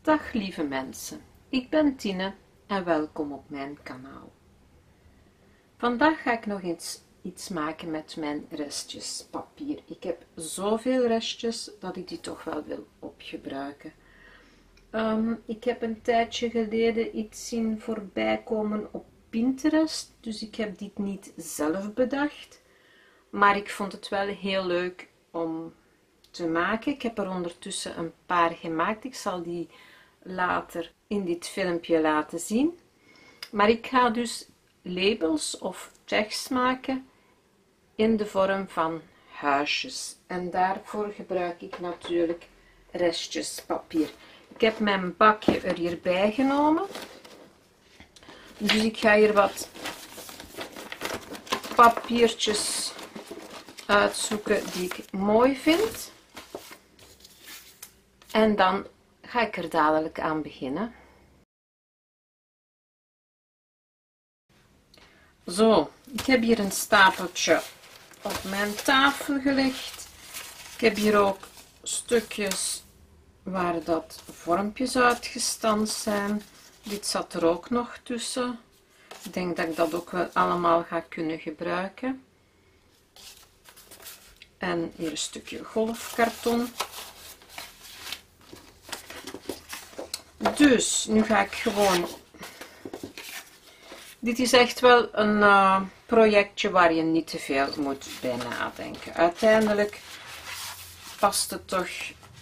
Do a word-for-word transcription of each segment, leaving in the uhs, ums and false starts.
Dag lieve mensen, ik ben Tine en welkom op mijn kanaal. Vandaag ga ik nog eens iets maken met mijn restjes papier. Ik heb zoveel restjes dat ik die toch wel wil opgebruiken. Um, ik heb een tijdje geleden iets zien voorbij komen op Pinterest, dus ik heb dit niet zelf bedacht. Maar ik vond het wel heel leuk om te maken. Ik heb er ondertussen een paar gemaakt. Ik zal die later in dit filmpje laten zien. Maar ik ga dus labels of tags maken in de vorm van huisjes. En daarvoor gebruik ik natuurlijk restjes papier. Ik heb mijn bakje er hierbij genomen. Dus ik ga hier wat papiertjes uitzoeken die ik mooi vind. En dan ga ik er dadelijk aan beginnen. Zo, ik heb hier een stapeltje op mijn tafel gelegd. Ik heb hier ook stukjes waar dat vormpjes uitgestanst zijn. Dit zat er ook nog tussen. Ik denk dat ik dat ook wel allemaal ga kunnen gebruiken. En hier een stukje golfkarton. Dus, nu ga ik gewoon... Dit is echt wel een uh, projectje waar je niet te veel moet bij nadenken. Uiteindelijk past het toch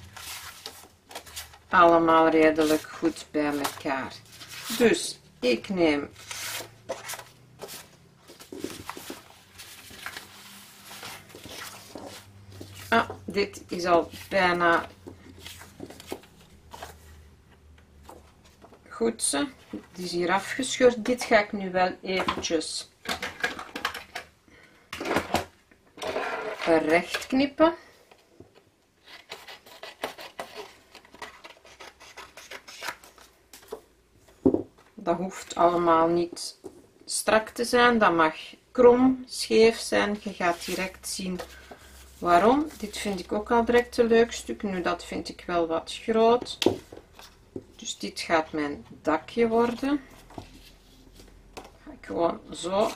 allemaal redelijk goed bij elkaar. Dus, ik neem... Ah, dit is al bijna... Goed zo, het is hier afgescheurd. Dit ga ik nu wel eventjes recht knippen. Dat hoeft allemaal niet strak te zijn, dat mag krom, scheef zijn. Je gaat direct zien waarom. Dit vind ik ook al direct een leuk stuk. Nu, dat vind ik wel wat groot. Dus dit gaat mijn dakje worden. Ga ik gewoon zo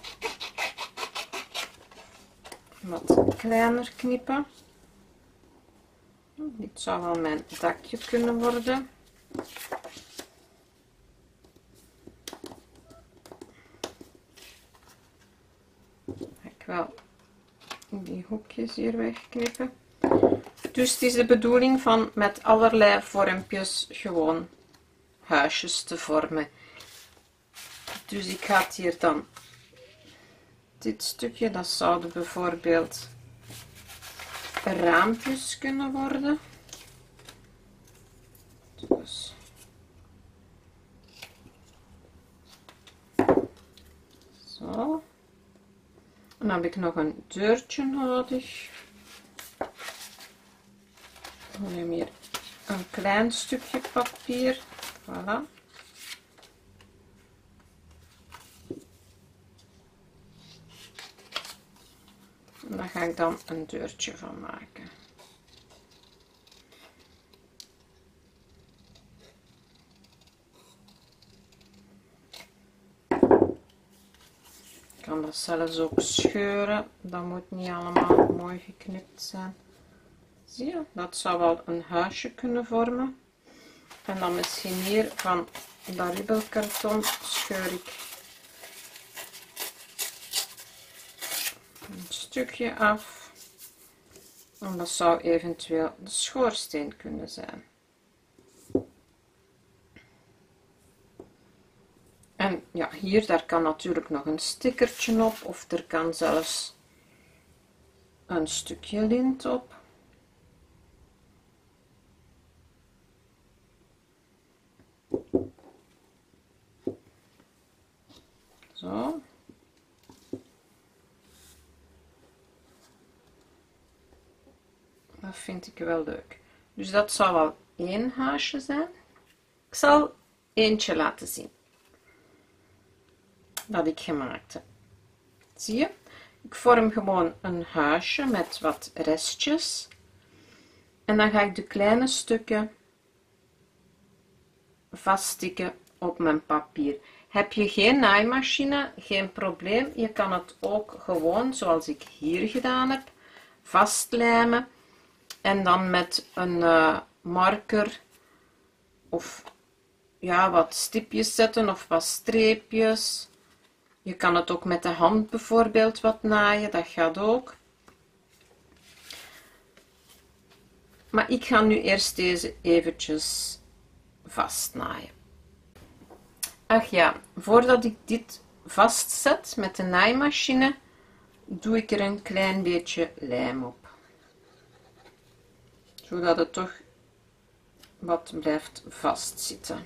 wat kleiner knippen. Dit zou wel mijn dakje kunnen worden. Ga ik wel die hoekjes hier wegknippen. Dus het is de bedoeling van met allerlei vormpjes gewoon huisjes te vormen. Dus ik ga het hier dan dit stukje, dat zouden bijvoorbeeld raampjes kunnen worden. Dus zo. En dan heb ik nog een deurtje nodig. Ik neem hier een klein stukje papier. Voilà. En daar ga ik dan een deurtje van maken. Ik kan dat zelfs ook scheuren. Dat moet niet allemaal mooi geknipt zijn. Zie je, dat zou wel een huisje kunnen vormen. En dan misschien hier van dat ribbelkarton scheur ik een stukje af. En dat zou eventueel de schoorsteen kunnen zijn. En ja, hier, daar kan natuurlijk nog een stickertje op, of er kan zelfs een stukje lint op. Zo. Dat vind ik wel leuk. Dus dat zou wel één huisje zijn. Ik zal eentje laten zien. Dat ik gemaakt heb. Zie je? Ik vorm gewoon een huisje met wat restjes. En dan ga ik de kleine stukken vaststikken op mijn papier. Heb je geen naaimachine, geen probleem. Je kan het ook gewoon, zoals ik hier gedaan heb, vastlijmen. En dan met een uh, marker of ja, wat stipjes zetten of wat streepjes. Je kan het ook met de hand bijvoorbeeld wat naaien, dat gaat ook. Maar ik ga nu eerst deze eventjes vastnaaien. Ach ja, voordat ik dit vastzet met de naaimachine, doe ik er een klein beetje lijm op. Zodat het toch wat blijft vastzitten.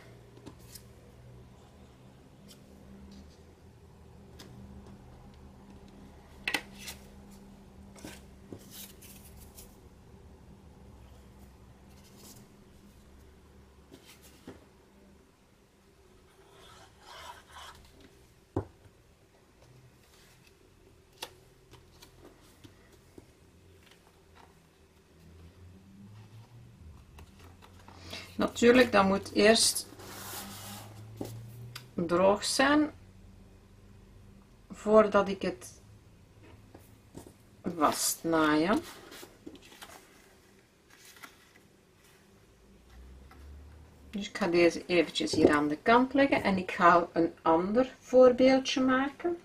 Natuurlijk, dat moet eerst droog zijn voordat ik het vastnaaien. Dus ik ga deze eventjes hier aan de kant leggen en ik ga een ander voorbeeldje maken.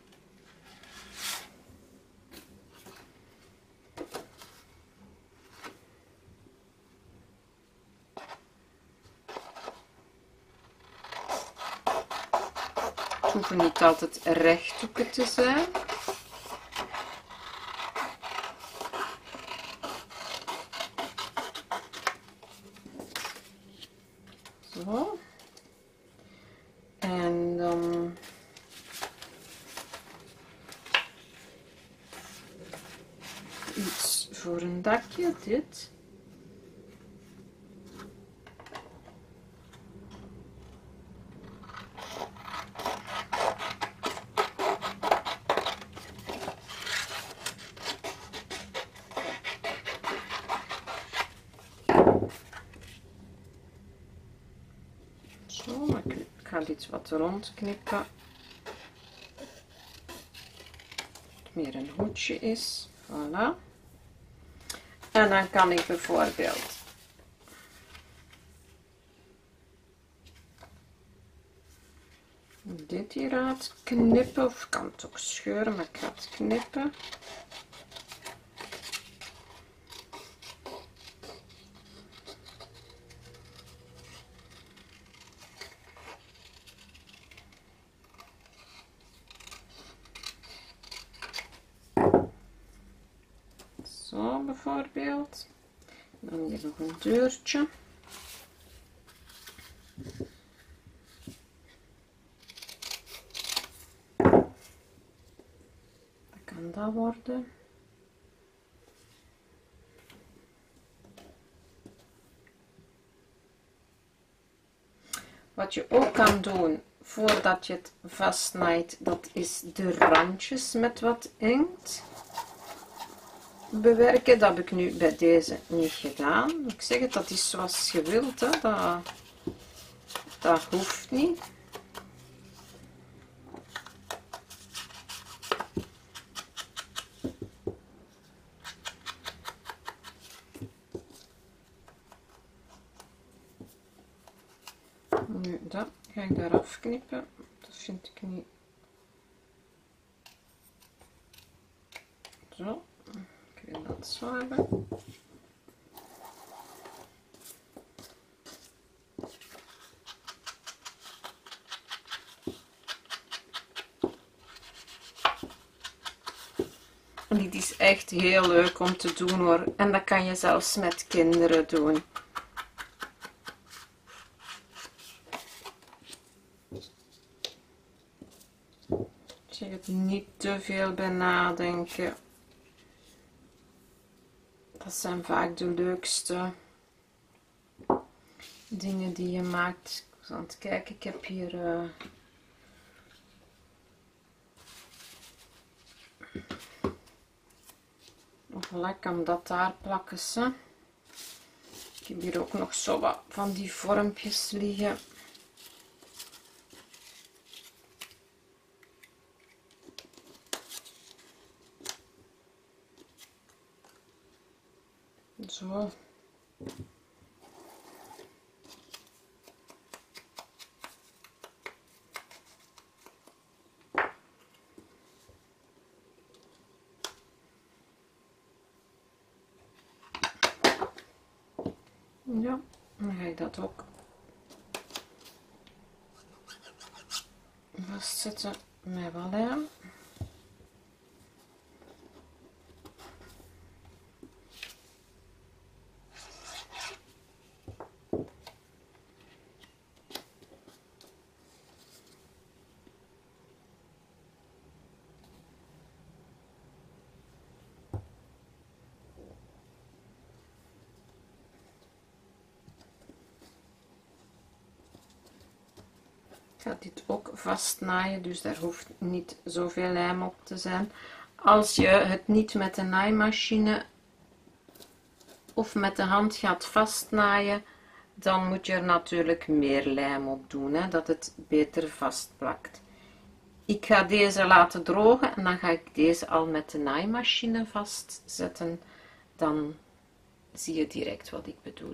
Het hoeven niet altijd rechthoeken te zijn. Zo. En dan iets voor een dakje, dit. Zo, maar ik ga dit wat rondknippen. Het meer een hoedje is. Voilà. En dan kan ik bijvoorbeeld dit hieruit knippen, of ik kan het ook scheuren, maar ik ga het knippen. Zo bijvoorbeeld. Dan hier nog een deurtje. Dat kan dat worden. Wat je ook kan doen voordat je het vastnaait, dat is de randjes met wat inkt bewerken. Dat heb ik nu bij deze niet gedaan. Ik zeg het, dat is zoals je wilt, hè. Dat, dat hoeft niet. Nu, dat ga ik daar afknippen. Dat vind ik niet zo. Ik wil dat zo hebben. En dit is echt heel leuk om te doen hoor. En dat kan je zelfs met kinderen doen. Ik zeg het, niet te veel bij nadenken. Dat zijn vaak de leukste dingen die je maakt. Ik was aan het kijken, ik heb hier uh, voilà, ik kan dat daar plakken. Ze. Ik heb hier ook nog zo wat van die vormpjes liggen. Zo. Ja, dan ga ik dat ook vastzetten met wat lijm. Ik ga dit ook vastnaaien, dus daar hoeft niet zoveel lijm op te zijn. Als je het niet met de naaimachine of met de hand gaat vastnaaien, dan moet je er natuurlijk meer lijm op doen, hè, dat het beter vastplakt. Ik ga deze laten drogen en dan ga ik deze al met de naaimachine vastzetten. Dan zie je direct wat ik bedoel.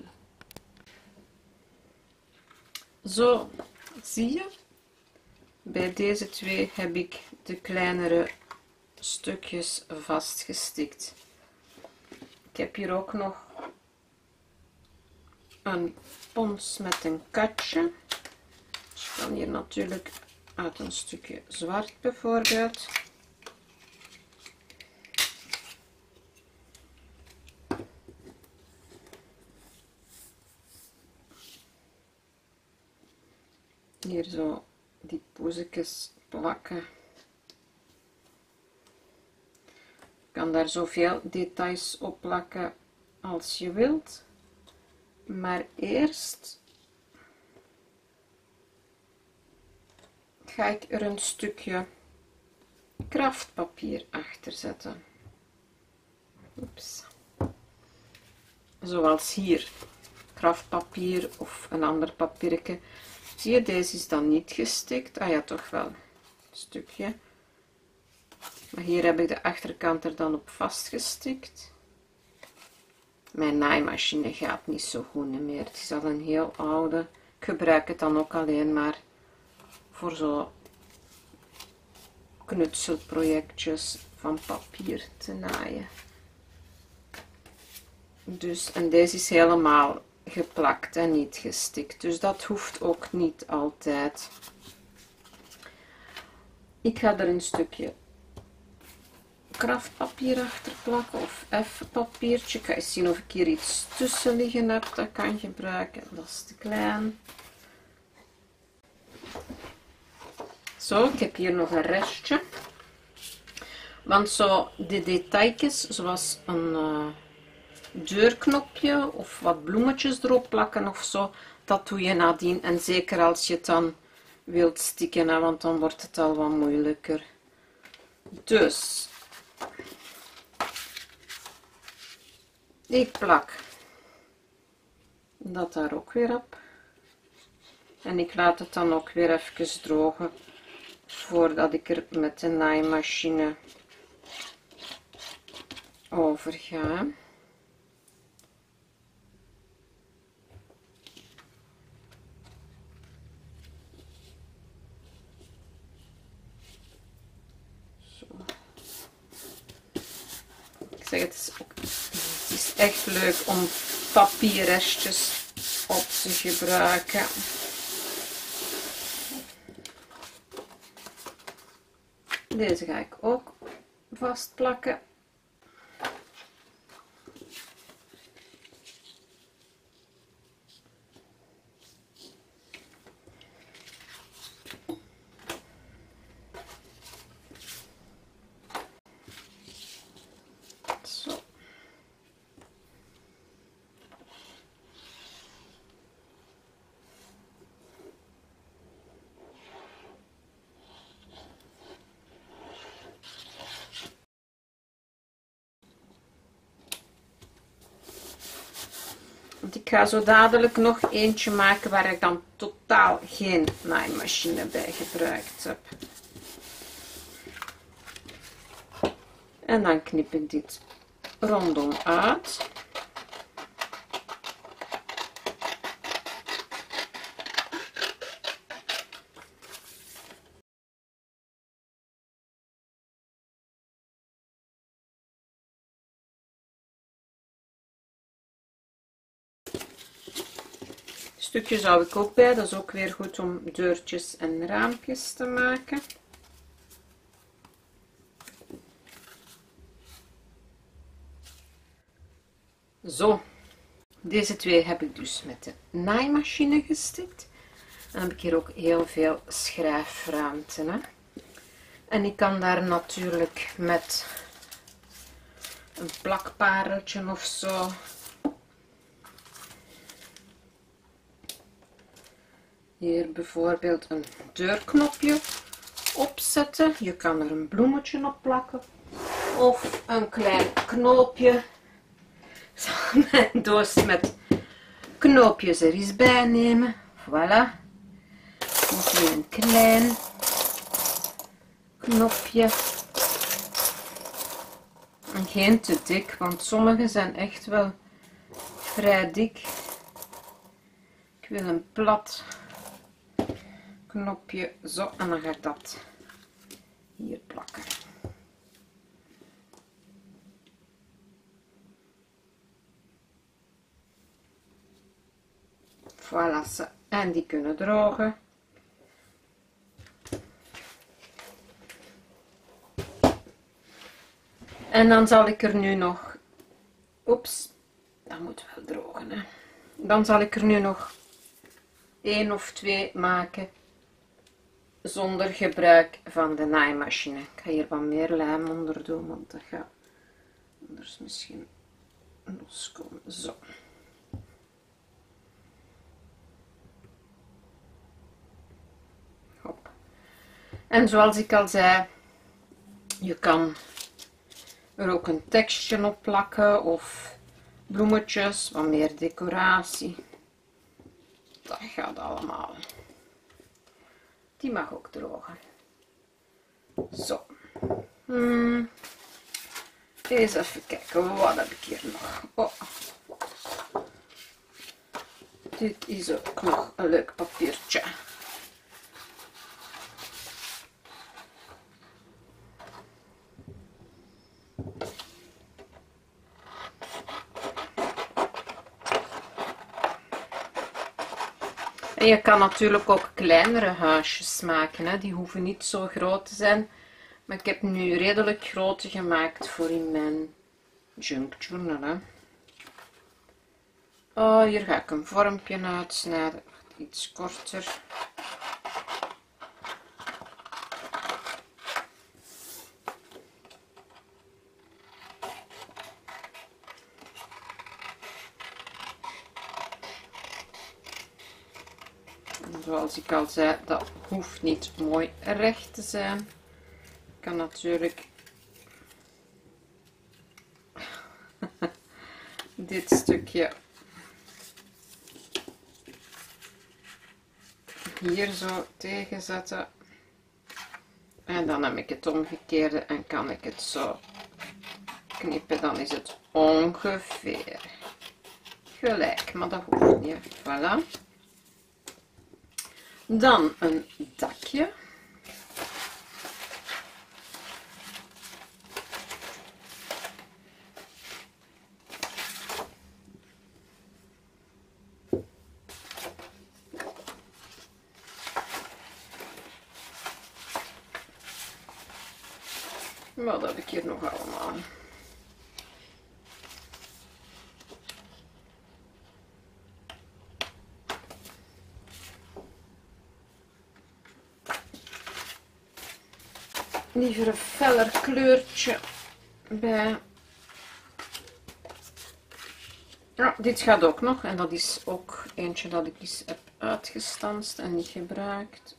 Zo, zie je? Bij deze twee heb ik de kleinere stukjes vastgestikt. Ik heb hier ook nog een pons met een katje. Dus ik kan hier natuurlijk uit een stukje zwart bijvoorbeeld. Hier zo die poezekjes plakken. Je kan daar zoveel details op plakken als je wilt. Maar eerst ga ik er een stukje kraftpapier achter zetten. Oeps. Zoals hier. Kraftpapier of een ander papiertje. Zie je, deze is dan niet gestikt. Ah ja, toch wel een stukje. Maar hier heb ik de achterkant er dan op vastgestikt. Mijn naaimachine gaat niet zo goed meer. Het is al een heel oude. Ik gebruik het dan ook alleen maar voor zo knutselprojectjes van papier te naaien. Dus, en deze is helemaal geplakt en niet gestikt. Dus dat hoeft ook niet altijd. Ik ga er een stukje kraftpapier achter plakken of F-papiertje. Ik ga eens zien of ik hier iets tussen liggen heb dat ik kan gebruiken. Dat is te klein. Zo, ik heb hier nog een restje. Want zo de detailjes, zoals een uh, deurknopje of wat bloemetjes erop plakken of zo, dat doe je nadien. En zeker als je het dan wilt stikken, hè, want dan wordt het al wat moeilijker. Dus ik plak dat daar ook weer op. En ik laat het dan ook weer even drogen voordat ik er met de naaimachine over ga. Zo. Ik zeg, het is, ook, het is echt leuk om papierrestjes op te gebruiken. Deze ga ik ook vastplakken. Zo. Want ik ga zo dadelijk nog eentje maken waar ik dan totaal geen naaimachine bij gebruikt heb. En dan knip ik dit rondom uit. stukje zou ik ook bij, dat is ook weer goed om deurtjes en raampjes te maken. Zo, deze twee heb ik dus met de naaimachine gestikt. Dan heb ik hier ook heel veel schrijfruimte. Hè? En ik kan daar natuurlijk met een plakpareltje of zo hier bijvoorbeeld een deurknopje opzetten. Je kan er een bloemetje op plakken of een klein knoopje. Ik zal mijn doos met knoopjes er eens bij nemen. Voilà. Nog weer een klein knopje. En geen te dik, want sommige zijn echt wel vrij dik. Ik wil een plat knopje, zo, en dan ga ik dat hier plakken. Voilà, ze. En die kunnen drogen. En dan zal ik er nu nog, oeps, dat moet wel drogen, hè. Dan zal ik er nu nog één of twee maken zonder gebruik van de naaimachine. Ik ga hier wat meer lijm onder doen, want dat gaat anders misschien loskomen. Zo. Hop. En zoals ik al zei, je kan er ook een tekstje op plakken of bloemetjes, wat meer decoratie. Dat gaat allemaal. Die mag ook drogen. Zo. Hmm. Eens even kijken, wat heb ik hier nog? Oh. Dit is ook nog een leuk papiertje. En je kan natuurlijk ook kleinere huisjes maken, hè. Die hoeven niet zo groot te zijn. Maar ik heb nu redelijk grote gemaakt voor in mijn junk journal. Hè. Oh, hier ga ik een vormpje uitsnijden. Iets korter. Zoals ik al zei, dat hoeft niet mooi recht te zijn. Ik kan natuurlijk dit stukje hier zo tegen zetten. En dan heb ik het omgekeerde en kan ik het zo knippen. Dan is het ongeveer gelijk, maar dat hoeft niet. Voilà. Dan een dakje. Wat heb ik hier nog allemaal? Liever een feller kleurtje bij. Ja, dit gaat ook nog. En dat is ook eentje dat ik eens heb uitgestanst en niet gebruikt.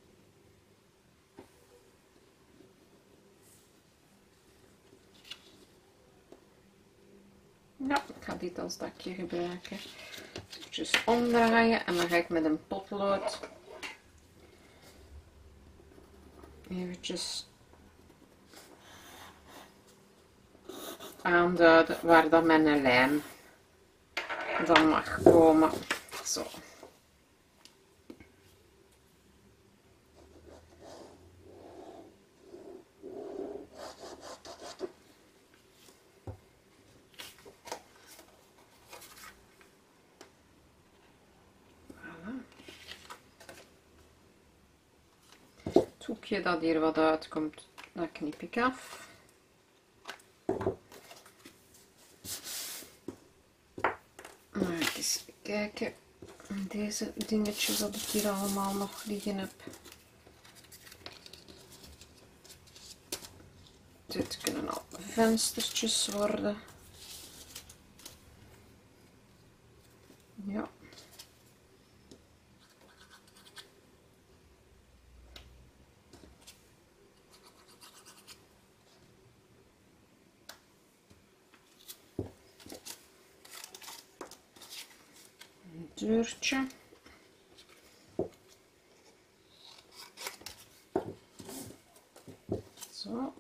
Ja, ik ga dit als dakje gebruiken. Eventjes omdraaien en dan ga ik met een potlood eventjes aanduiden waar dat mijn lijm dan mag komen. Zo. Het hoekje dat hier wat uitkomt, dat knip ik af. Maar eens kijken, deze dingetjes dat ik hier allemaal nog liggen heb. Dit kunnen al venstertjes worden. Ja. Een deurtje. Zo.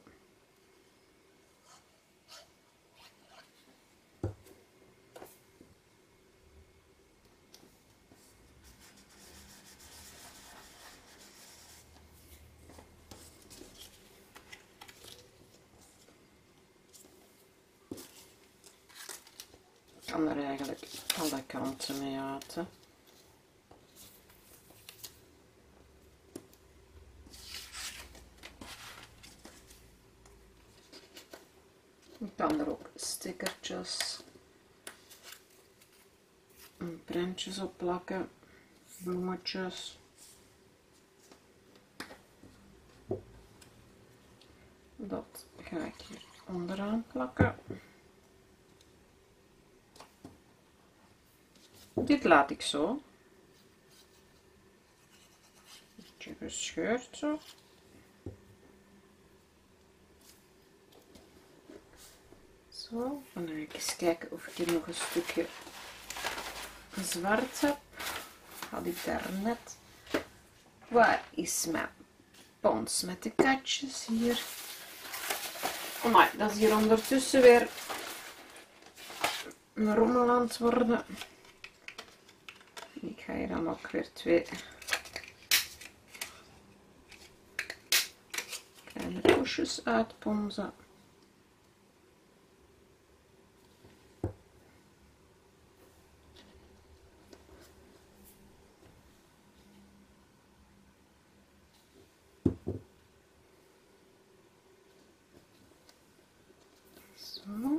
Ik kan er eigenlijk alle kanten mee uit. Hè. Ik kan er ook stickertjes en prentjes op plakken, bloemetjes. Dat ga ik hier onderaan plakken. Dit laat ik zo. Beetje gescheurd zo. Zo, dan ga ik eens kijken of ik hier nog een stukje zwart heb. Had ik daar net. Waar is mijn pons met de katjes hier? Oh my, dat is hier ondertussen weer een rommel aan het worden. Ik ga hier dan ook weer twee kleine poesjes uitponzen. Zo.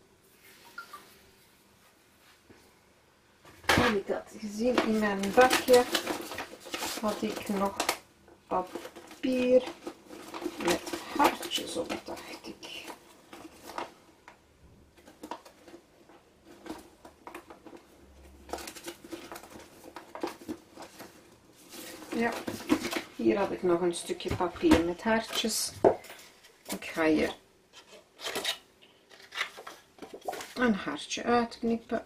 En ik had gezien in mijn bakje had ik nog papier met hartjes op, dacht ik. Ja, hier had ik nog een stukje papier met hartjes. Ik ga hier een hartje uitknippen.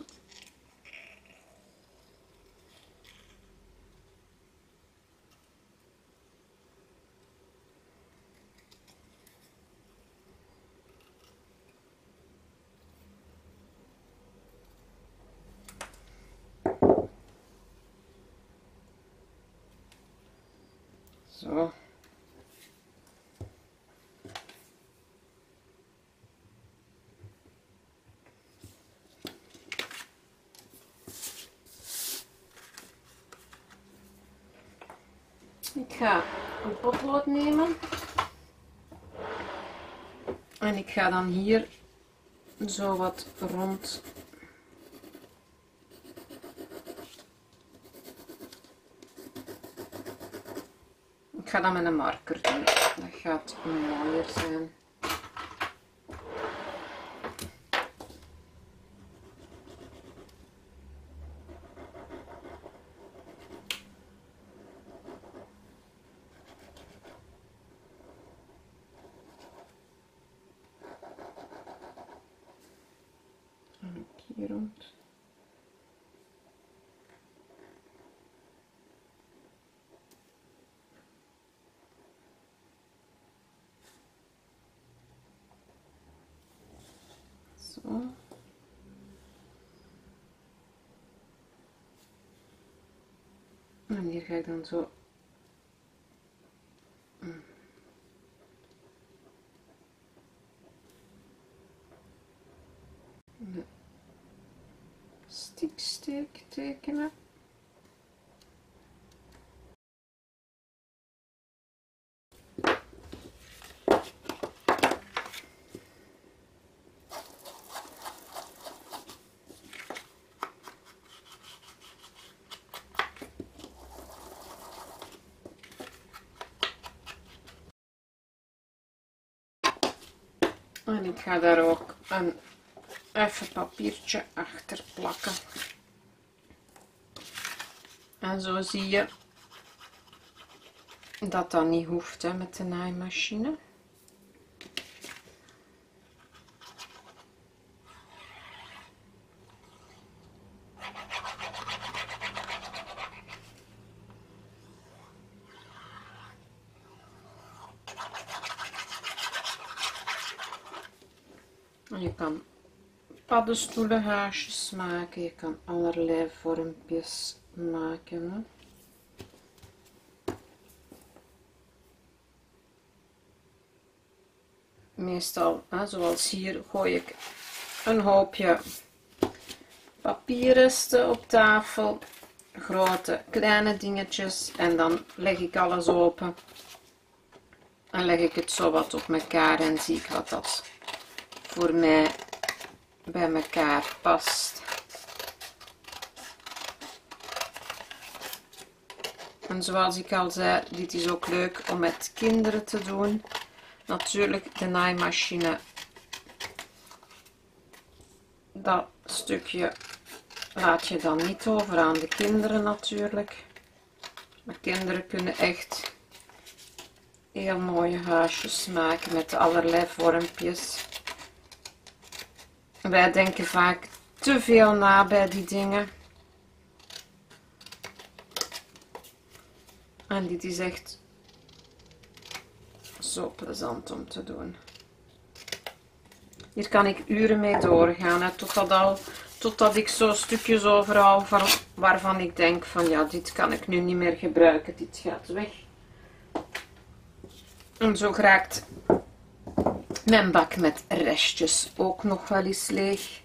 Zo. Ik ga een potlood nemen en ik ga dan hier zo wat rond ik ga dat met een marker doen, dat gaat mooier zijn. Hier rond. Zo. En hier ga ik dan zo de stiksteek tekenen. En ik ga daar ook een even papiertje achter plakken. En zo zie je dat dat niet hoeft hè, met de naaimachine. Je kan paddenstoelenhaasjes maken, je kan allerlei vormpjes maken. Hè. Meestal, hè, zoals hier, gooi ik een hoopje papierresten op tafel, grote, kleine dingetjes en dan leg ik alles open en leg ik het zo wat op elkaar en zie ik wat dat voor mij bij elkaar past. En zoals ik al zei, dit is ook leuk om met kinderen te doen. Natuurlijk, de naaimachine, dat stukje laat je dan niet over aan de kinderen natuurlijk. Maar kinderen kunnen echt heel mooie haasjes maken met allerlei vormpjes. Wij denken vaak te veel na bij die dingen. En dit is echt zo plezant om te doen. Hier kan ik uren mee doorgaan, hè, totdat, al, totdat ik zo stukjes overal van, waarvan ik denk van ja, dit kan ik nu niet meer gebruiken, dit gaat weg. En zo raakt mijn bak met restjes ook nog wel eens leeg.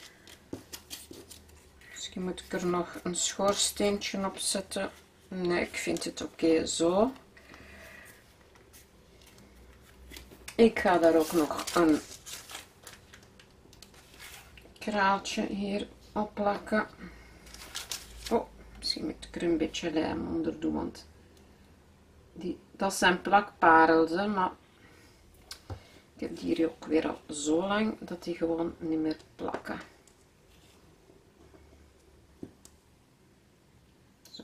Misschien moet ik er nog een schoorsteentje op zetten. Nee, ik vind het oké okay zo. Ik ga daar ook nog een kraaltje hier op plakken. Oh, misschien moet ik er een beetje lijm onder doen, want die, dat zijn plakparels, hè, maar ik heb die hier ook weer al zo lang dat die gewoon niet meer plakken. Zo.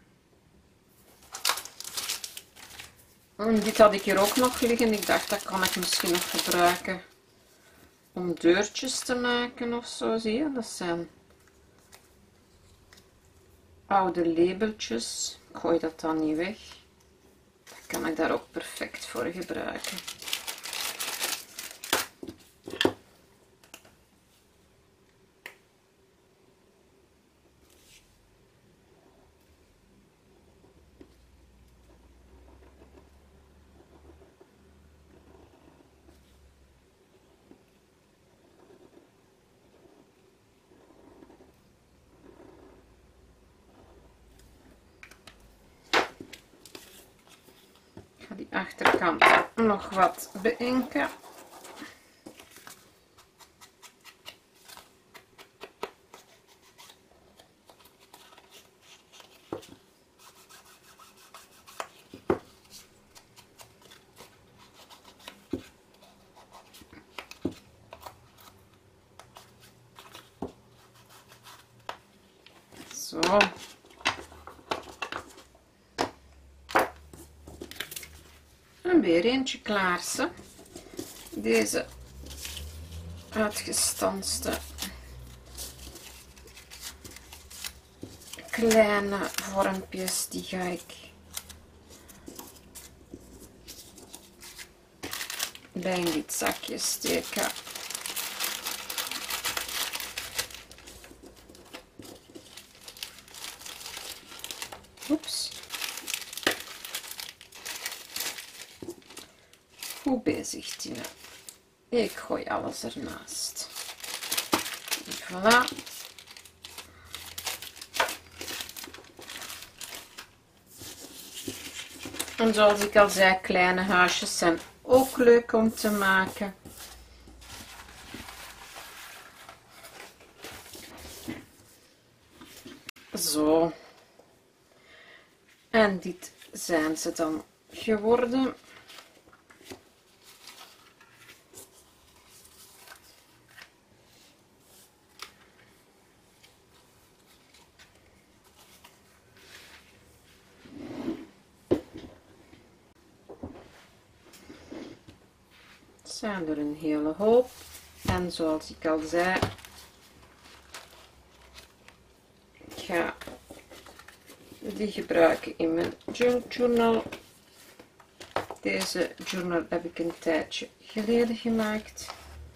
En dit had ik hier ook nog liggen. Ik dacht dat kan ik misschien nog gebruiken om deurtjes te maken of zo. Zie je, dat zijn oude labeltjes. Ik gooi dat dan niet weg. Dat kan ik daar ook perfect voor gebruiken. Die achterkant nog wat beïnken. Zo. En weer eentje klaarsen. Deze uitgestanste kleine vormpjes, die ga ik bij in dit zakje steken. Oeps. Goed bezig, Tine. Ik gooi alles ernaast. Voilà. En zoals ik al zei, kleine huisjes zijn ook leuk om te maken. Zo. En dit zijn ze dan geworden. zijn er een hele hoop. En zoals ik al zei, ik ga die gebruiken in mijn junk journal. Deze journal heb ik een tijdje geleden gemaakt.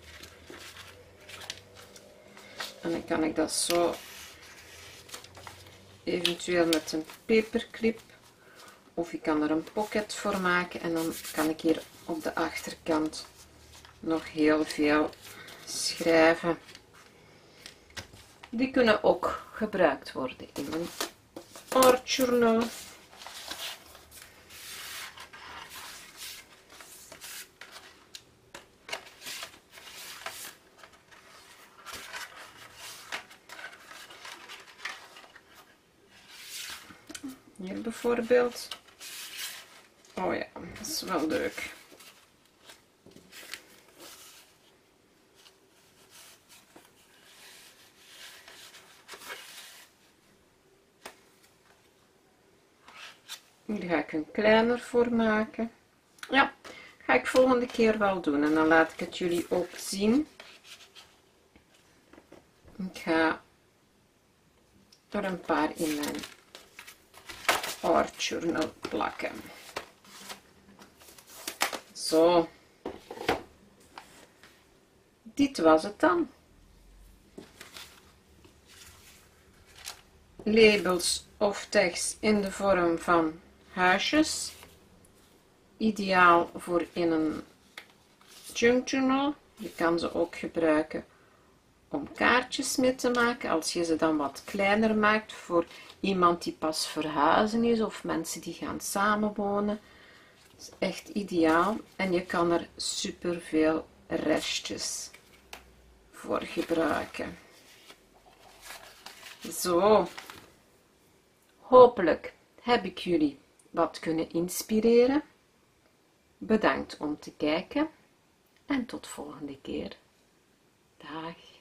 En dan kan ik dat zo eventueel met een paperclip, of ik kan er een pocket voor maken en dan kan ik hier op de achterkant nog heel veel schrijven. Die kunnen ook gebruikt worden in mijn art journal. Hier bijvoorbeeld. Oh ja, dat is wel leuk. Hier ga ik een kleiner voor maken. Ja, ga ik volgende keer wel doen en dan laat ik het jullie ook zien. Ik ga er een paar in mijn art journal plakken. Zo. Dit was het dan. Labels of tekst in de vorm van huisjes. Ideaal voor in een junk journal. Je kan ze ook gebruiken om kaartjes mee te maken. Als je ze dan wat kleiner maakt voor iemand die pas verhuizen is of mensen die gaan samenwonen. Dat is echt ideaal. En je kan er super veel restjes voor gebruiken. Zo. Hopelijk heb ik jullie wat kunnen inspireren. Bedankt om te kijken en tot volgende keer. Dag.